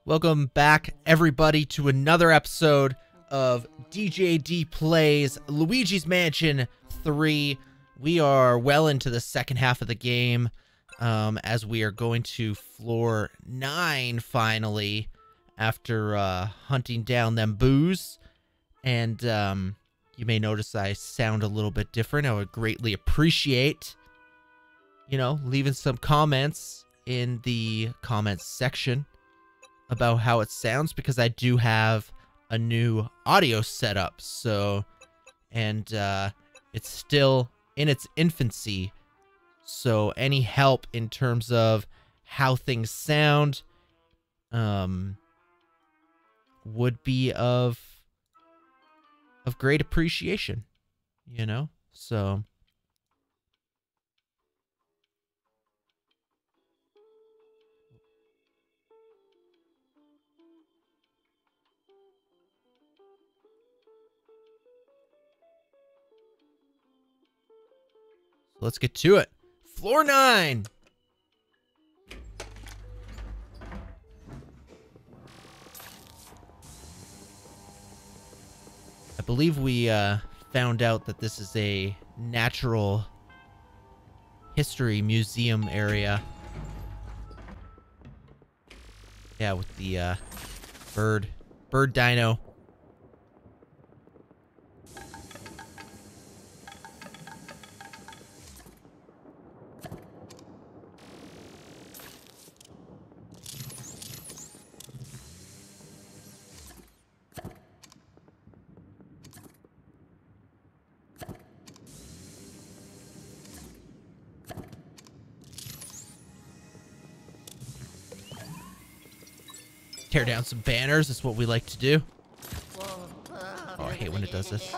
Welcome back, everybody, to another episode of DJD Plays Luigi's Mansion 3. We are well into the second half of the game, as we are going to floor 9, finally, after hunting down them boos. And you may notice I sound a little bit different. I would greatly appreciate, leaving some comments in the comments section about how it sounds, because I do have a new audio setup. So, and it's still in its infancy. So any help in terms of how things sound would be of great appreciation, So let's get to it. Floor 9. I believe we found out that this is a natural history museum area. Yeah, with the bird dino. Tear down some banners. That's what we like to do. Oh, I hate when it does this.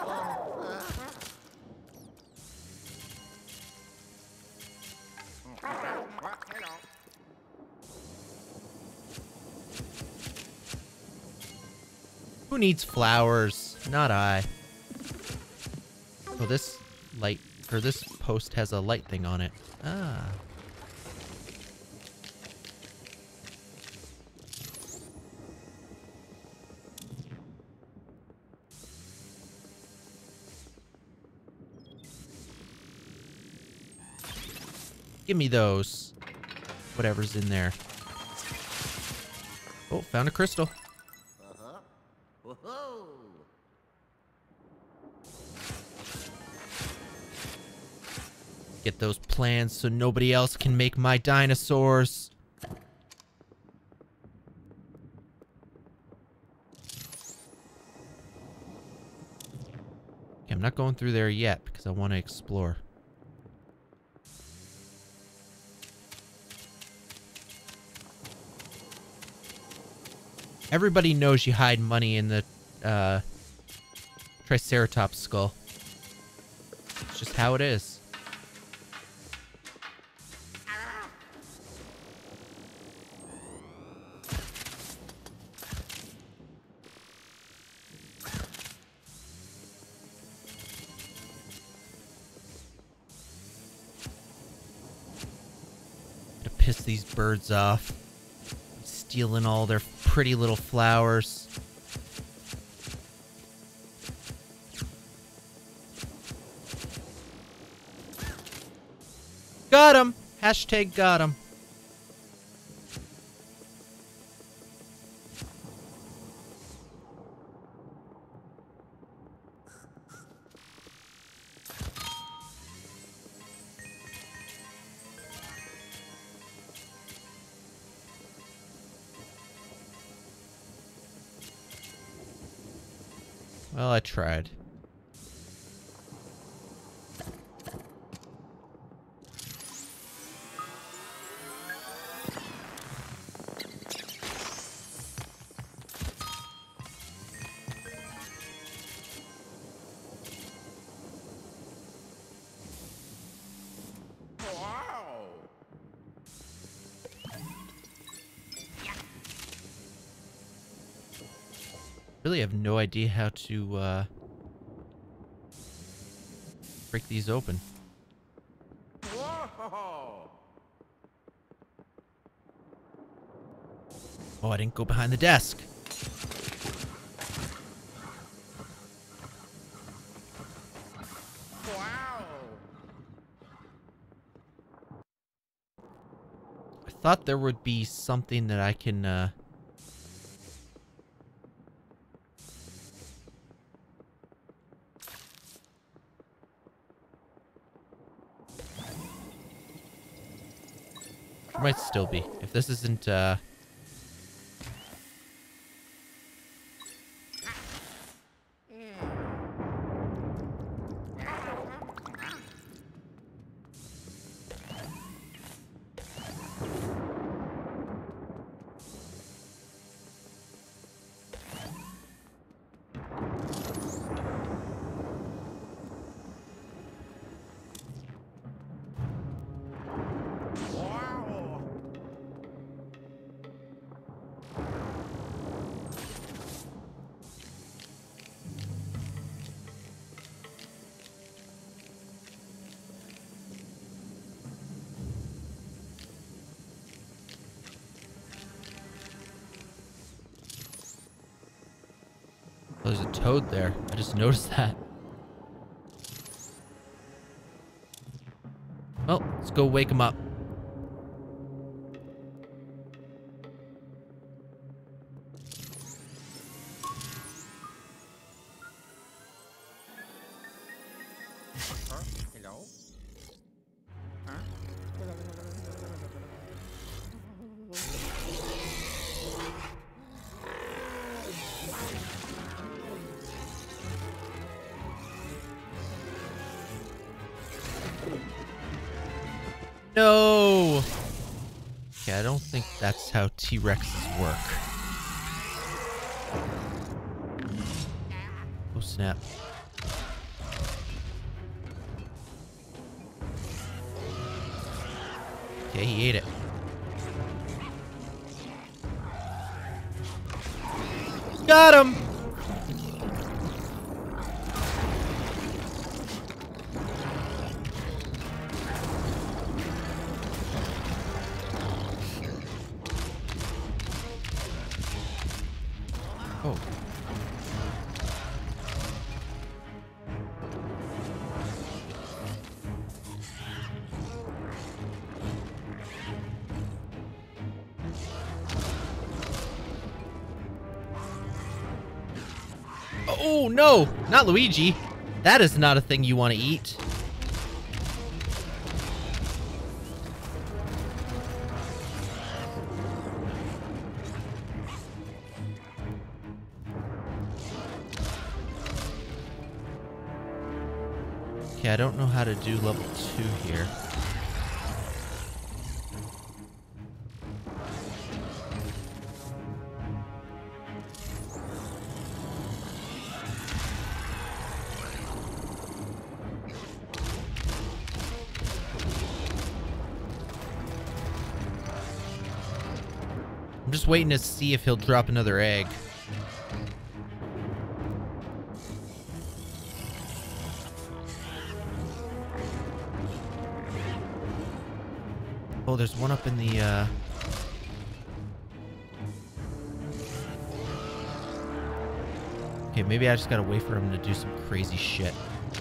Who needs flowers? Not I. Oh, this light, or this post has a light thing on it. Ah. Give me those. Whatever's in there. Oh, found a crystal. Whoa. Get those plans so nobody else can make my dinosaurs. Okay, I'm not going through there yet because I want to explore. Everybody knows you hide money in the Triceratops skull. It's just how it is. To piss these birds off. Stealing all their pretty little flowers. Got him! Hashtag got him. Well, I tried. Wow. Really have no idea how to break these open. Whoa. Oh, I didn't go behind the desk. Wow. I thought there would be something that I can, There might still be. If this isn't, oh, there's a toad there. I just noticed that. Well, let's go wake him up. Hello? Huh? No! Okay, I don't think that's how T-Rexes work. Oh, snap. Okay, he ate it. Got him! Oh. Oh, no! Not Luigi! That is not a thing you want to eat. Okay, I don't know how to do level 2 here. I'm just waiting to see if he'll drop another egg. Oh, there's one up in the, Okay, maybe I just gotta wait for him to do some crazy shit.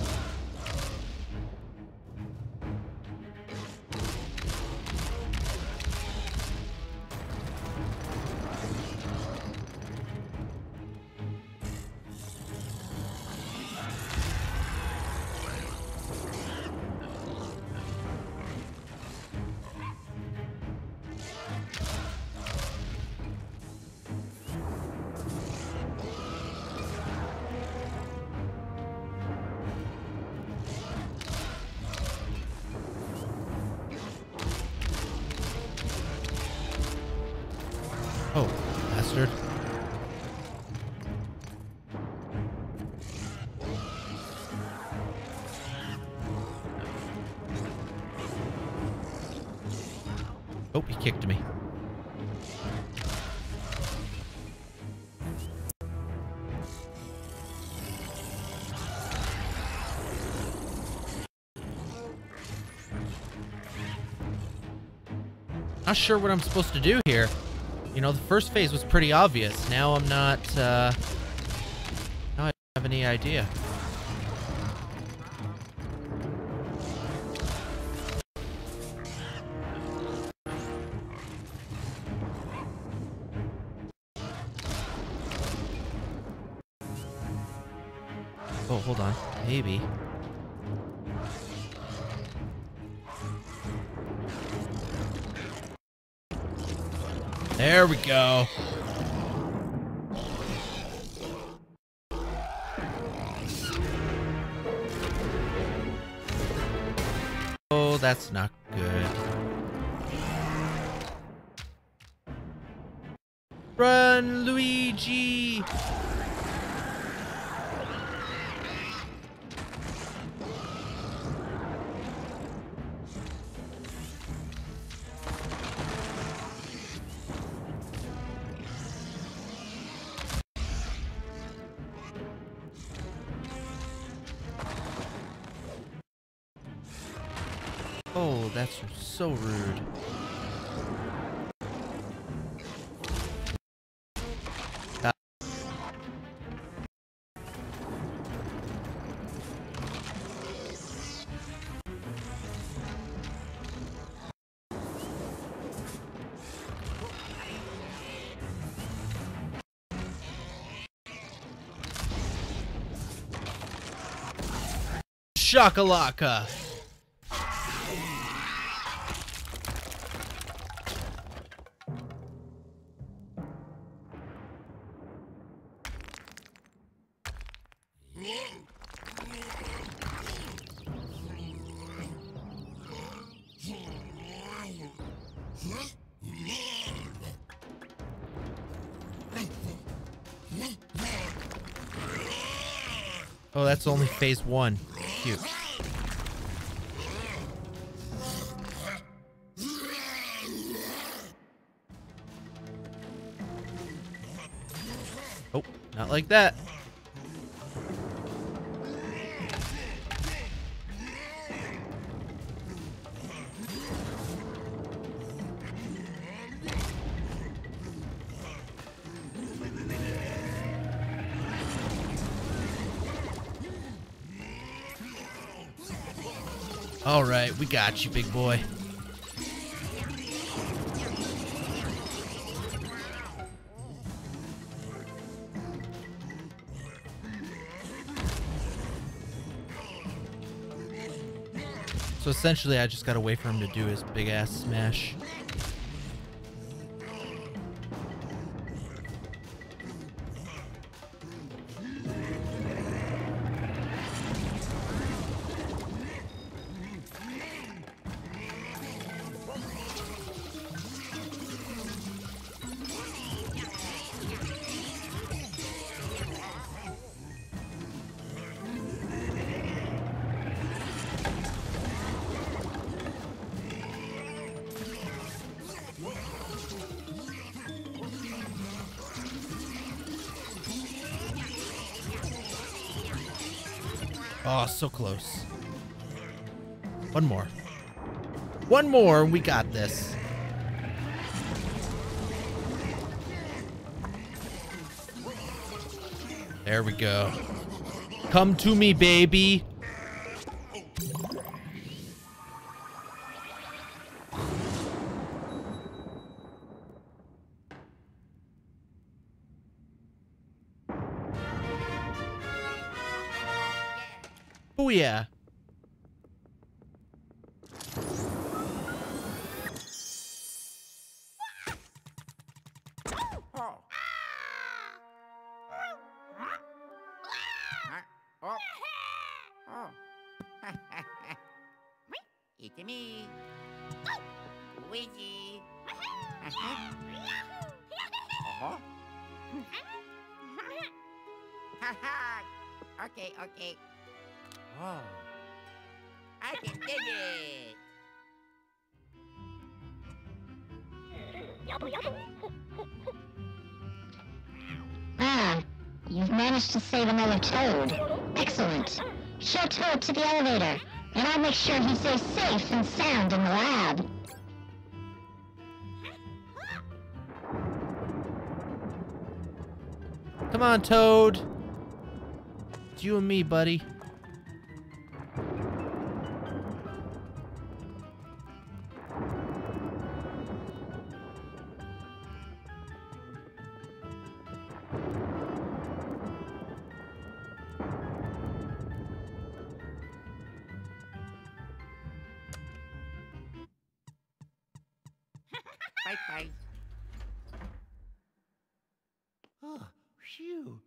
Oh, bastard. Oh, he kicked me. Not sure what I'm supposed to do here. You know, the first phase was pretty obvious. Now I'm not, now I don't have any idea. Oh, hold on. Maybe. There we go. Oh, that's not good. Run, Luigi! Oh, that's so rude. Shakalaka! Oh, that's only phase 1. Cute. Oh, not like that. All right, we got you, big boy. So essentially, I just gotta wait for him to do his big ass smash. Oh, so close. One more. One more, and we got this. There we go. Come to me, baby. Booyah. It's me, Luigi. Uh-huh. Okay, okay. Oh, I can dig it. Ah, you've managed to save another Toad. Excellent. Show Toad to the elevator, and I'll make sure he stays safe and sound in the lab. Come on, Toad. It's you and me, buddy. Bye-bye. Oh, phew.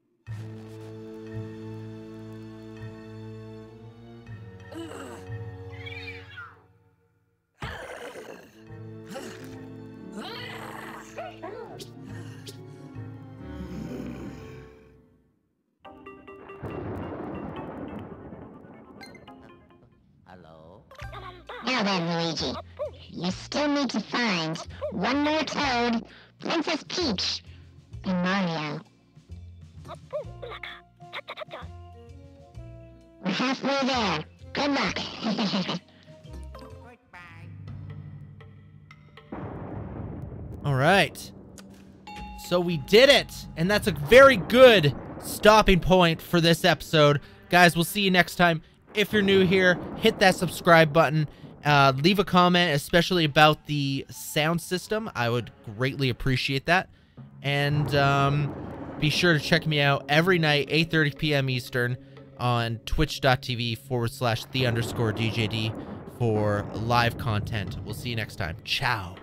Hello? Now then, Luigi. You still need to find one more Toad, Princess Peach, and Mario. We're halfway there. Good luck. Goodbye. All right. So we did it. And that's a very good stopping point for this episode. Guys, we'll see you next time. If you're new here, hit that subscribe button. Leave a comment, especially about the sound system. I would greatly appreciate that. And be sure to check me out every night, 8:30 p.m. Eastern, on twitch.tv/the_DJD for live content. We'll see you next time. Ciao.